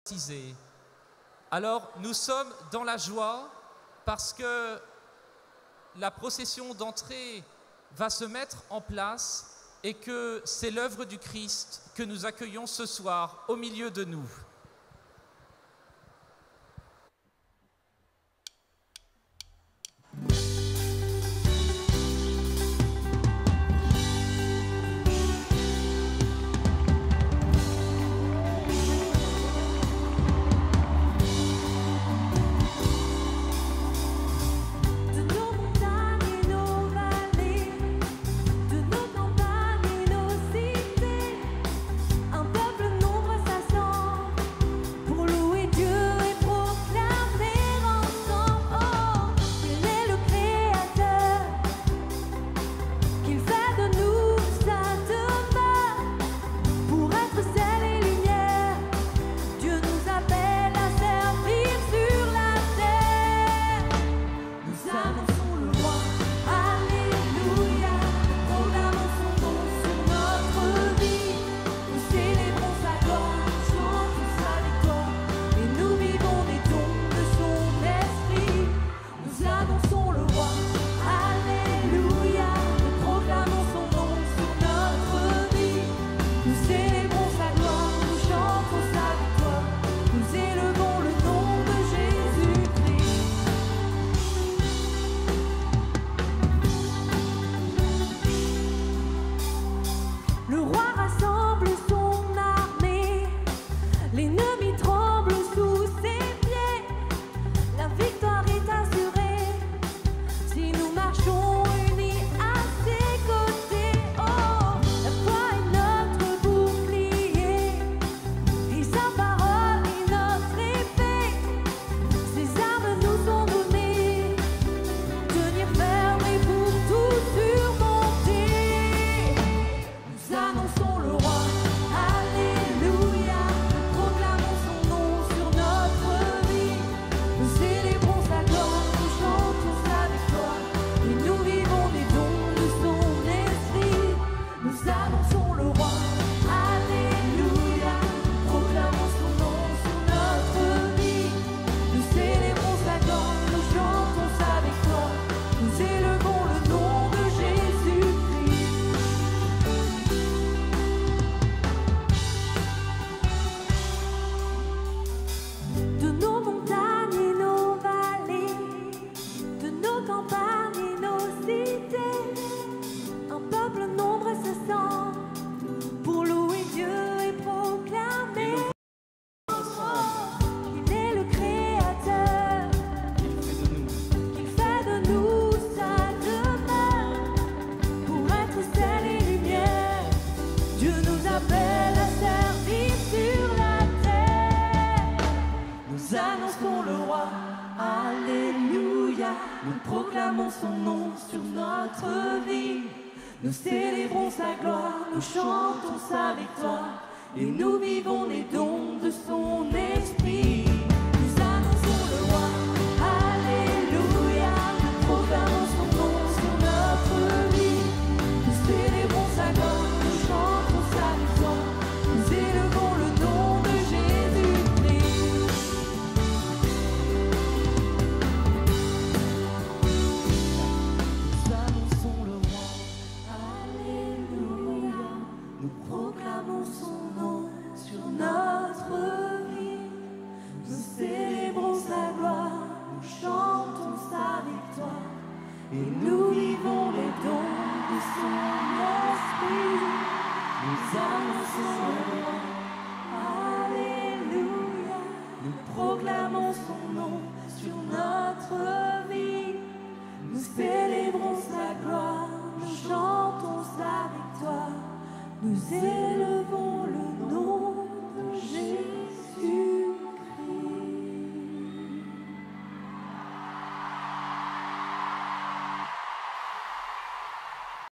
baptisés. Alors nous sommes dans la joie parce que la procession d'entrée va se mettre en place et que c'est l'œuvre du Christ que nous accueillons ce soir au milieu de nous. Nous proclamons son nom sur notre vie. Nous célébrons sa gloire, nous chantons sa victoire. Et nous vivons les dons de son esprit. Nous annonçons le roi, alléluia. Nous proclamons son nom sur notre vie. Nous célébrons sa gloire, nous chantons sa victoire. Nous élevons le nom de Jésus-Christ. Nous annonçons le roi, alléluia. Nous proclamons son nom sur notre vie. Nous célébrons sa gloire, nous chantons sa victoire. Et nous vivons les dons de son esprit. Nous annonçons le roi, alléluia. Nous proclamons son nom sur notre vie. Nous célébrons sa gloire, nous chantons sa victoire. Nous élevons